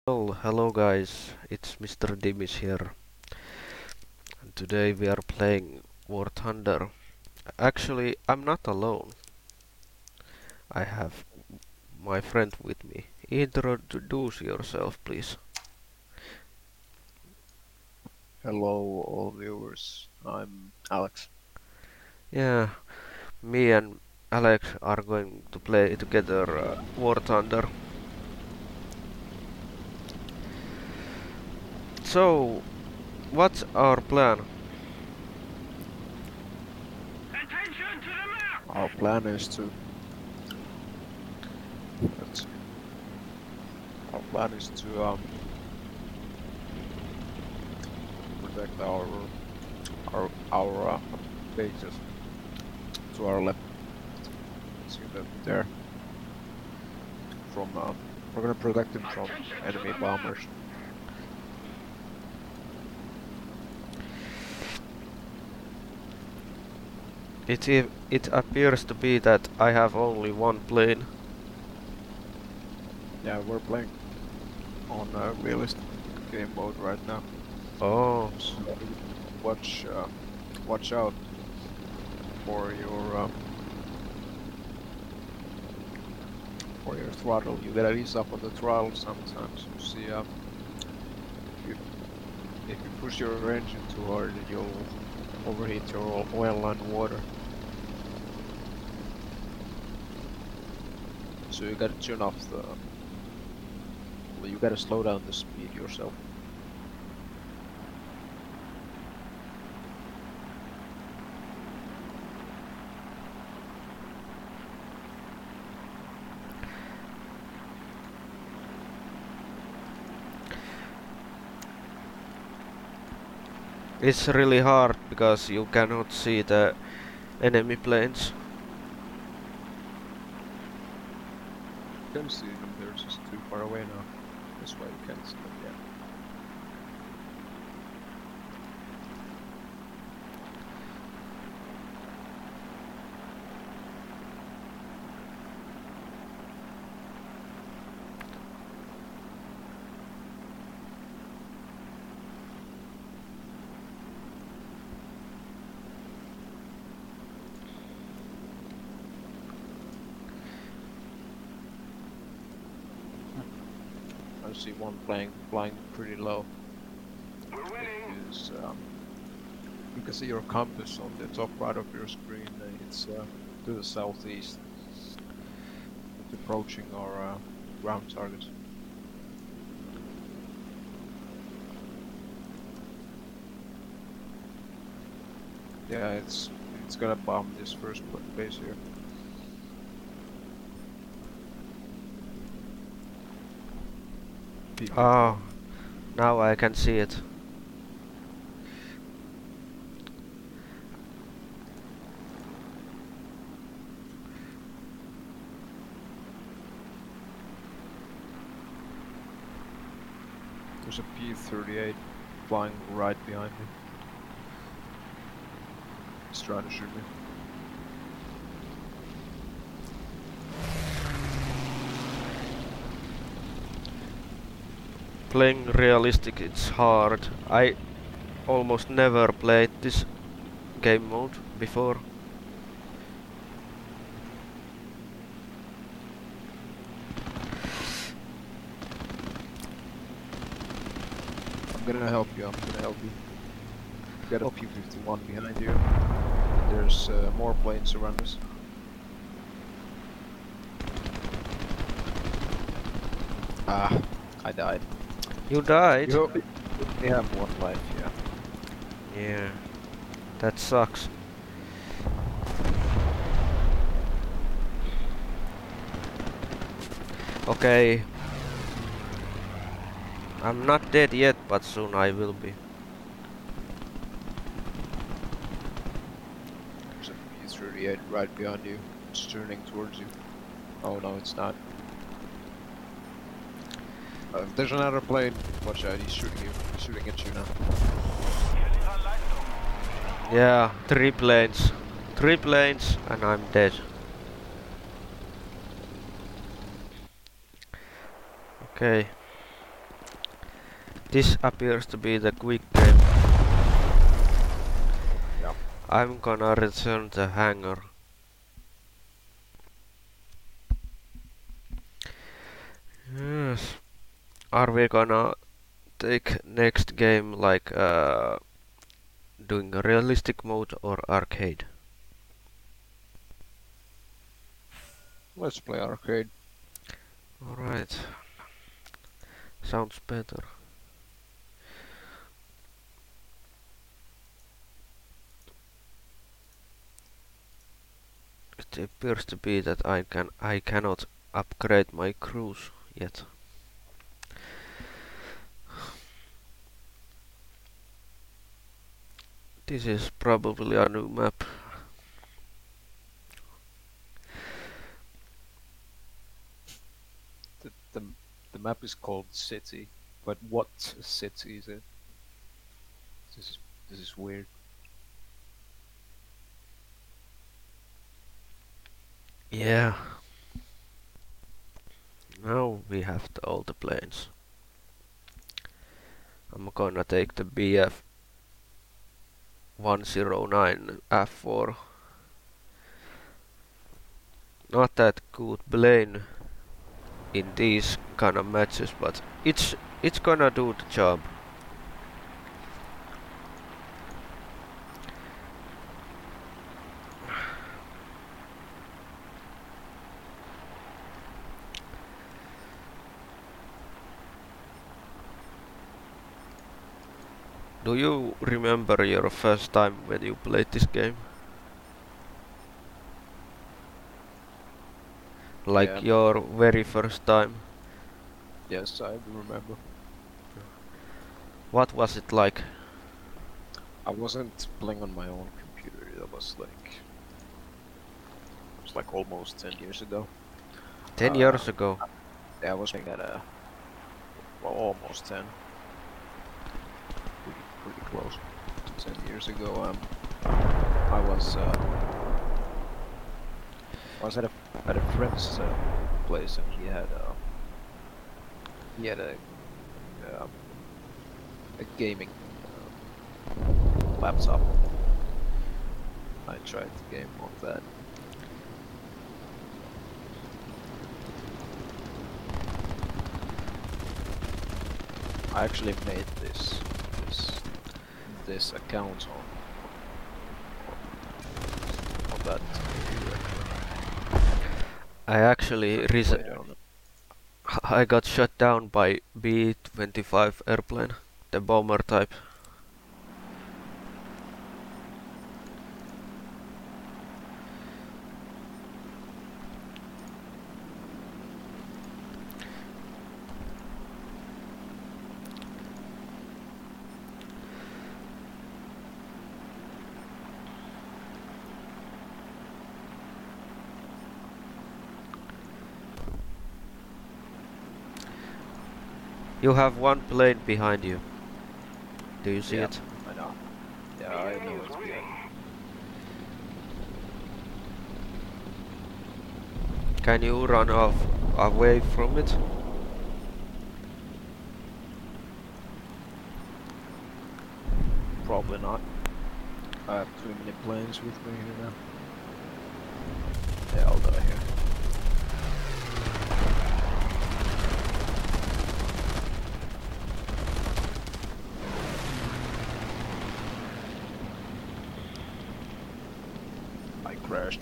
Well, hello guys, it's Mr. Dimis here, and today we are playing War Thunder. Actually, I'm not alone. I have my friend with me. Introduce yourself, please. Hello, all viewers. I'm Alex. Yeah, me and Alex are going to play together War Thunder. So, what's our plan? Our plan is to let's see, our plan is to protect our bases to our left. See that there from we're gonna protect them from enemy bombers. It appears to be that I have only one plane. Yeah, we're playing on realistic game mode right now. Oh, So watch watch out for your throttle. You gotta ease up on the throttle sometimes. You see if you If you push your engine too hard, you'll overheat your oil and water. So you gotta turn off the. Well, you gotta slow down the speed yourself. it's really hard because you cannot see the enemy planes. You can see them, they're just too far away now. That's why you can't see them yet. I see one flying pretty low. It is, you can see your compass on the top right of your screen. It's to the southeast. It's approaching our ground target. Yeah, it's gonna bomb this first base here. Oh, PP-4. now I can see it. There's a P-38 flying right behind me. He's trying to shoot me. Playing realistic, it's hard. I almost never played this game mode before. I'm gonna help you, I'm gonna help you. You got a P-51 behind you. And there's more planes around us. Ah, I died. You died? You only have one life, yeah. Yeah, that sucks. Okay, I'm not dead yet, but soon I will be. There's a P-38 right behind you. It's turning towards you. Oh no, it's not. There's another plane. Watch out, he's shooting you. He's shooting at you now. Yeah, 3 planes. 3 planes, and I'm dead. Okay. This appears to be the quick game. Yeah. I'm gonna return the hangar. Yes. Are we gonna take next game like doing a realistic mode or arcade? Let's play arcade. Alright. Sounds better. It appears to be that I cannot upgrade my crews yet. This is probably a new map. The, the, the map is called City, but what city is it? This is this is weird. Yeah. Now we have all the planes. I'm gonna take the BF 109 F4. Not that good plane in these kind of matches, but it's gonna do the job. Do you remember your first time when you played this game? Yeah. Like your very first time? Yes, I remember. What was it like? I wasn't playing on my own computer. That was like almost 10 years ago. 10 years ago. Yeah, I was playing at almost 10. Pretty close. 10 years ago. I was at a friend's place, and he had a gaming laptop. I tried the game on that. I actually made this account on that computer. I actually Played it on it. I got shot down by B-25 airplane, the bomber type. You have one plane behind you. Do you see Yeah, it? I know. Yeah, I know it's behind. Can you run off away from it? Probably not. I have too many planes with me here now. Yeah, I'll die here. I crashed.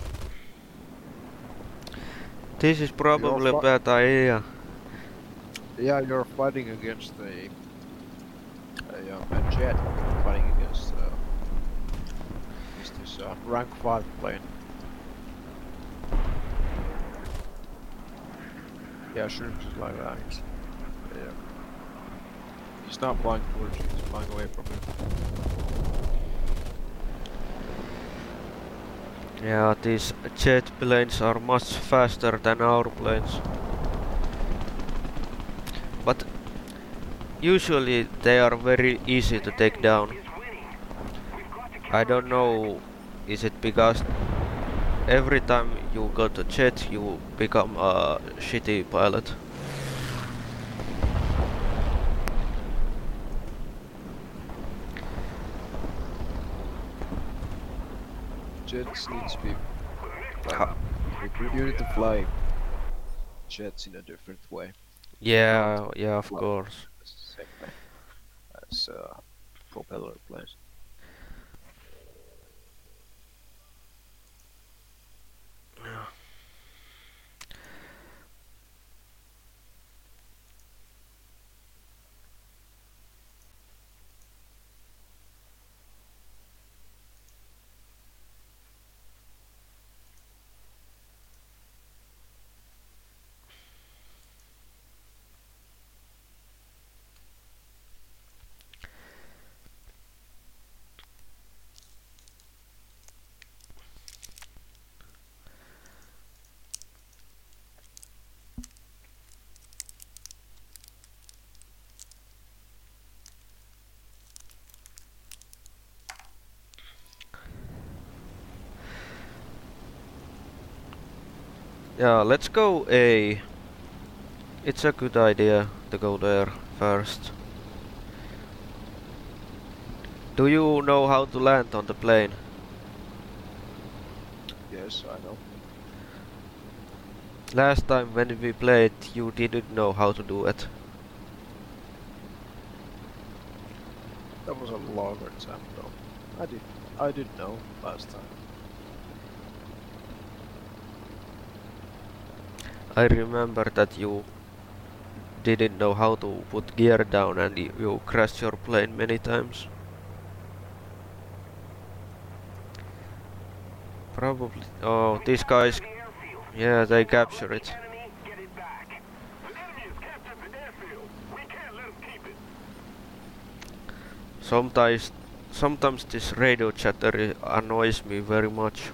This is You're probably a fine. bad idea. Yeah, you're fighting against a jet. Fighting against this rank 5 plane. Yeah, Shrimps is like that. Yeah. He's not flying towards you, he's flying away from you. Yeah, these jet planes are much faster than our planes. But usually they are very easy to take down. I don't know, is it because every time you go to jet you become a shitty pilot? Jets need to be like Ha you need to fly jets in a different way. You can't yeah, yeah, of fly course. the same way as propeller planes. Yeah, let's go A. It's a good idea to go there first. Do you know how to land on the plane? Yes, I know. Last time when we played, you didn't know how to do it. That was a longer time though. I did I didn't know last time. I remember that you didn't know how to put gear down and you crashed your plane many times. Probably. Oh, these guys. Yeah, they capture it. Sometimes, sometimes this radio chatter annoys me very much.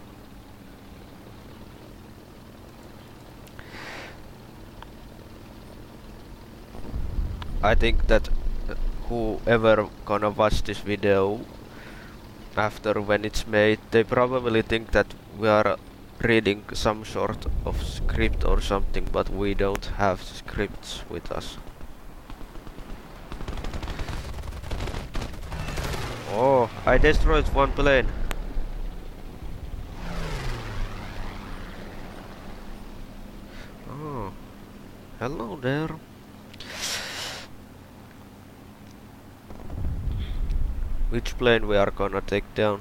I think that whoever gonna watch this video after when it's made, they probably think that we are reading some sort of script or something, but we don't have scripts with us. Oh, I destroyed one plane. Oh, hello there. Which plane we are gonna take down?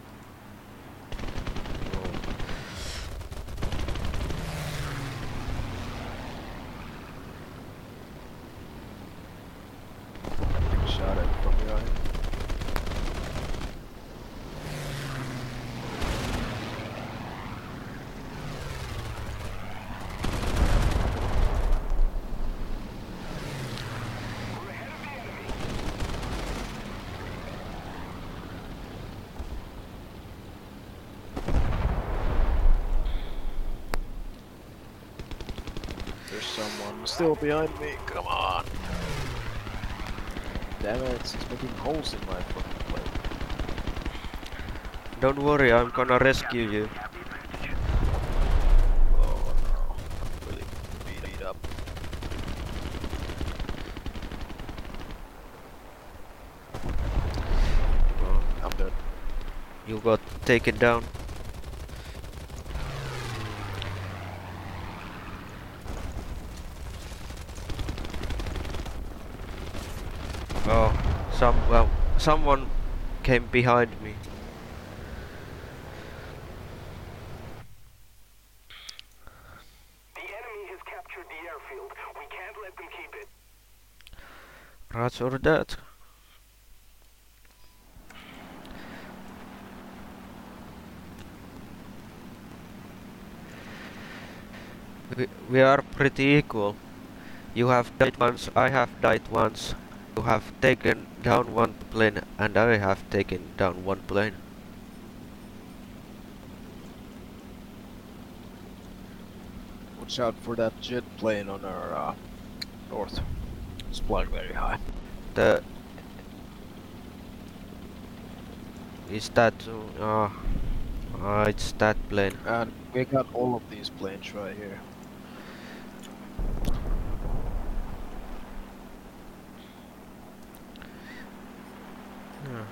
Getting shot at from behind. There's someone still behind me. Come on. Damn it, it's making holes in my fucking plane. Don't worry, I'm gonna rescue you. Oh no. I'm really beat up. Oh, I'm dead. you got taken down. Oh, someone came behind me. The enemy has captured the airfield. We can't let them keep it. Roger that. We are pretty equal. You have died once, I have died once. You have taken down one plane and I have taken down one plane. Watch out for that jet plane on our north. It's flying very high. The is that it's that plane. And we got all of these planes right here. Yeah.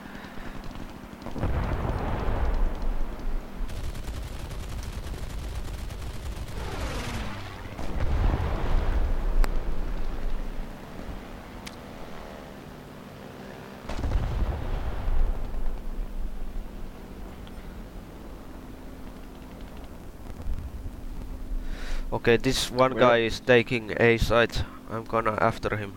Okay, this one guy is taking A site. I'm gonna after him.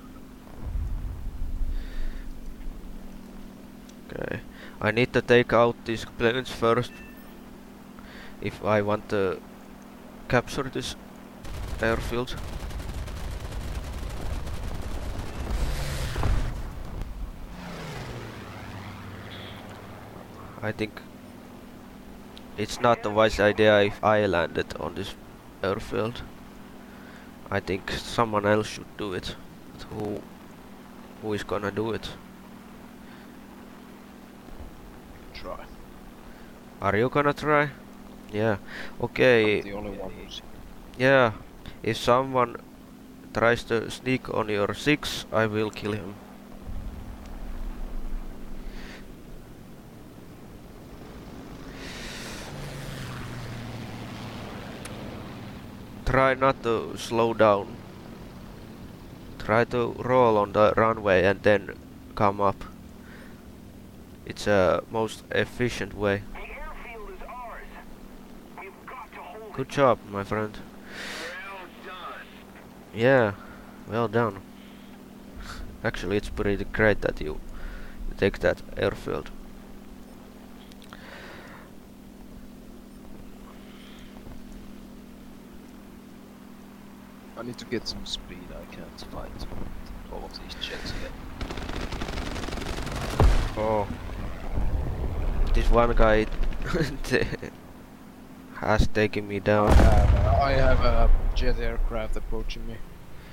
Okay, I need to take out these planes first if I want to capture this airfield. I think it's not a wise idea if I landed on this airfield. I think someone else should do it. But who is gonna do it? Try. Are you gonna try? Yeah. Okay. I'm the only one who's... Yeah. If someone tries to sneak on your 6, I will kill him. Try not to slow down. Try to roll on the runway and then come up. It's a most efficient way. The airfield is ours. We've got to hold Good job, my friend. Well done. Yeah, well done. Actually, it's pretty great that you take that airfield. I need to get some speed. I can't fight all of these jets yet. Oh. This one guy has taken me down. I have a jet aircraft approaching me.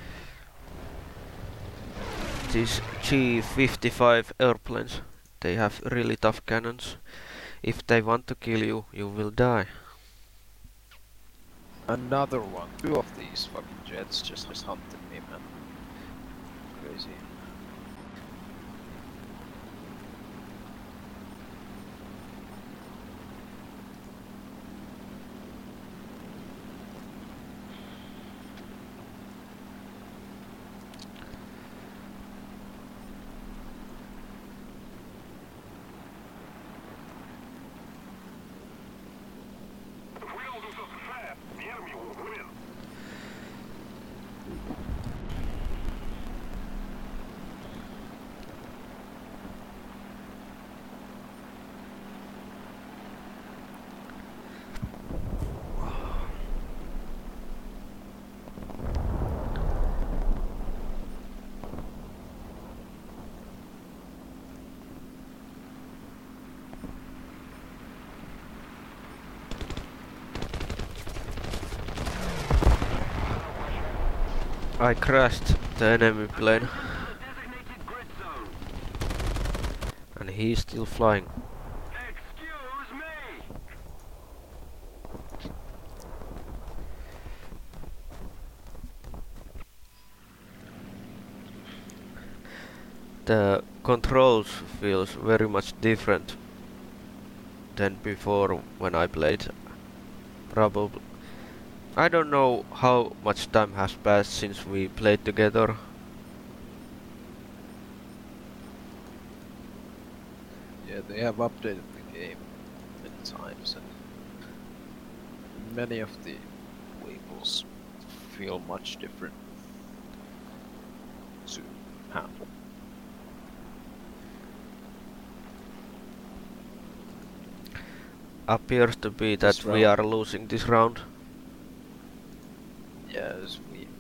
These G-55 airplanes, they have really tough cannons. If they want to kill you, you will die. Another one. 2 of these fucking jets just hunting me, man. Crazy. If we don't do something fast, the enemy will win. I crashed the enemy plane, Designated grid zone. and he's still flying. Excuse me. The controls feels very much different than before when I played. Probably. I don't know how much time has passed since we played together. Yeah, they have updated the game many times, and many of the vehicles feel much different to handle. Appears to be that This we round, are losing this round. yes,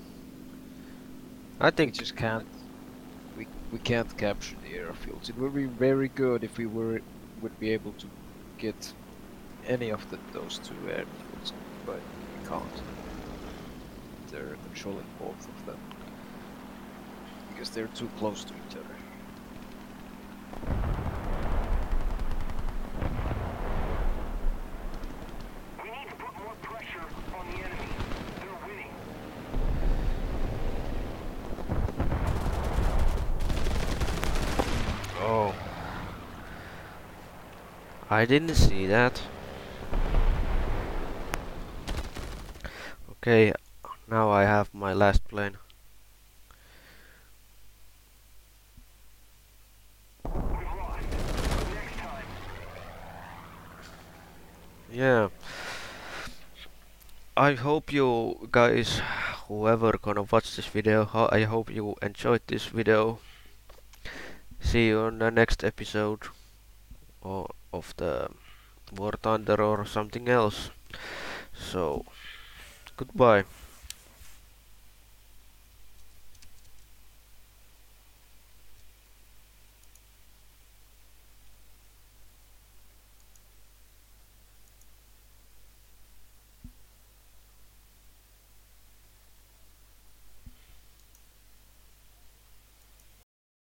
I we think just can't. We can't capture the airfields. It would be very good if we would be able to get any of those two airfields, but we can't. They're controlling both of them because they're too close to each other. We need to put more pressure on the enemy. They're winning. oh, I didn't see that. Okay, now I have my last plane. We've lost. Next time. Yeah. I hope you guys, whoever gonna watch this video, I hope you enjoyed this video. See you on the next episode or of the War Thunder or something else. So, goodbye.